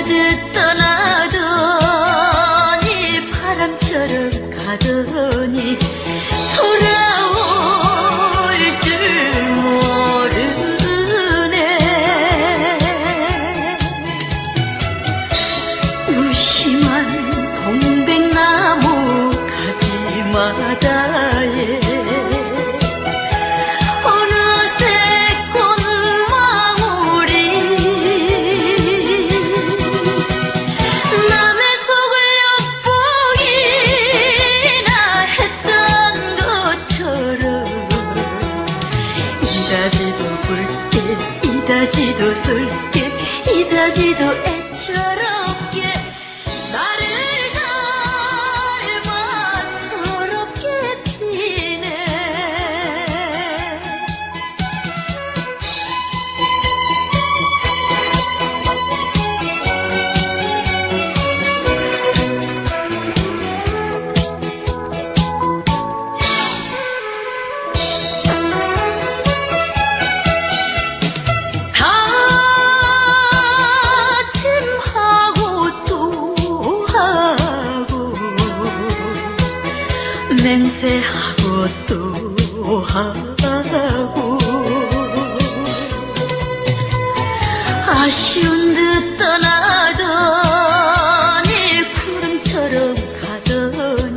듯 떠나더니 바람처럼 가더니 돌아올 줄 모르네. 무심한 동백나무 가지마다에 어느새 꽃망울이 남의 속을 엿보기나 했던 것처럼 이다지도 굵게 이다지도 슬게 이다지도 애처롭게 나를 닮아 서럽게 피네. 다짐하고 또 하고 맹세하고 또 하고 아쉬운 듯 떠나더니 구름처럼 가더니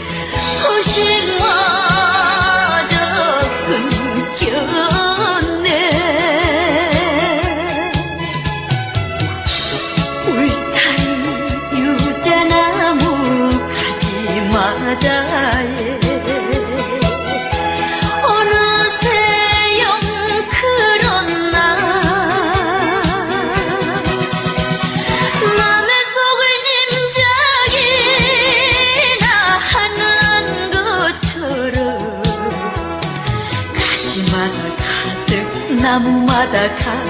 소식마저 끊겼네. 울타리 유자나무 가지마다에 어느새 영크런 날 남의 속을 짐작이나 하는 것처럼 가지마다 가득 나무마다 가득